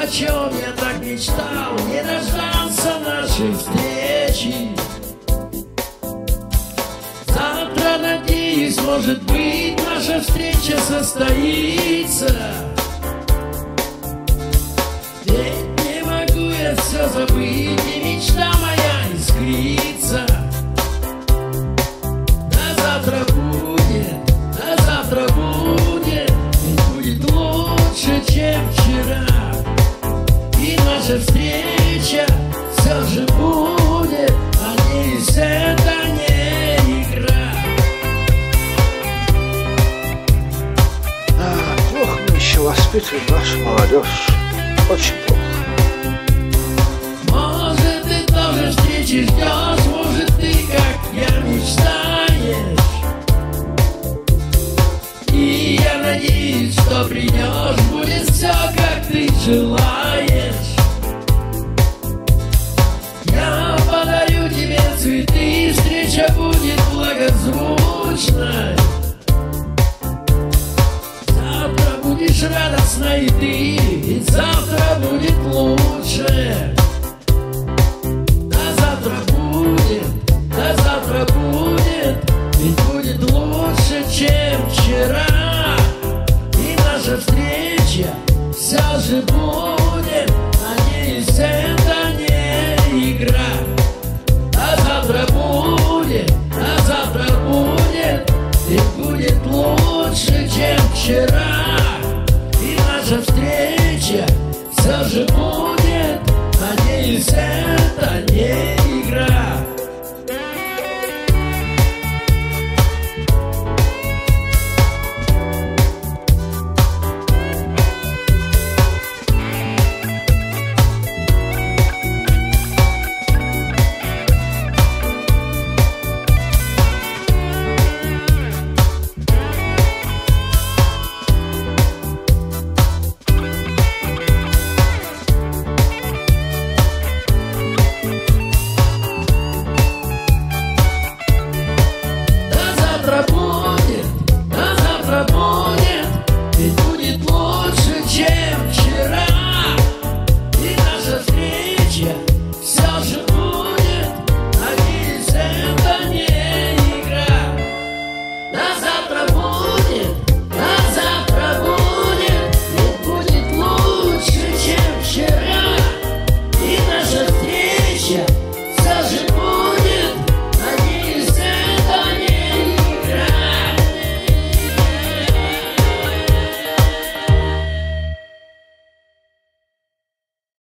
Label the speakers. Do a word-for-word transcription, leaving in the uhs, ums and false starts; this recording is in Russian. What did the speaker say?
Speaker 1: о чем я так мечтал, не дождался нашей встречи. Завтра, надеюсь, может быть, наша встреча состоится. Ведь не могу я все забыть, и мечта моя искрится. Да завтра будет, да завтра будет, ведь будет лучше, чем вчера. И наша встреча все же будет, надеюсь, это не игра.
Speaker 2: А, плохо мы еще воспитываем нашу молодежь. Очень плохо.
Speaker 1: Может, ты тоже встречи ждешь, может, ты, как я, мечтаешь. И я надеюсь, что придешь, будет все, как ты желаешь. Я подарю тебе цветы, встреча будет благозвучной. Завтра будешь радостна и ты, ведь завтра будет лучше. Да завтра будет, да завтра будет, ведь будет лучше, чем вчера. И наша встреча все же будет, надеюсь, это не игра. Да завтра будет, да завтра будет, ведь будет лучше, чем вчера. И наша встреча все же будет, надеюсь, это не игра. Все же